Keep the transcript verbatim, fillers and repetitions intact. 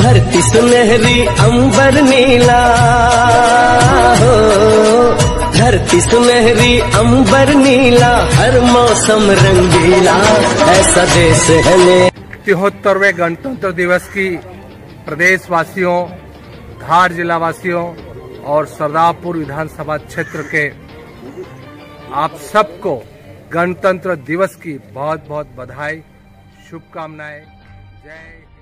धरती सुनहरी अंबर नीला हो, धरती सुनहरी अंबर नीला, हर मौसम रंगीला, ऐसा देश है मेरा। तिहत्तरवें गणतंत्र दिवस की प्रदेशवासियों, धार जिला वासियों और सरदारपुर विधानसभा क्षेत्र के आप सबको गणतंत्र दिवस की बहुत बहुत बधाई, शुभकामनाएं। जय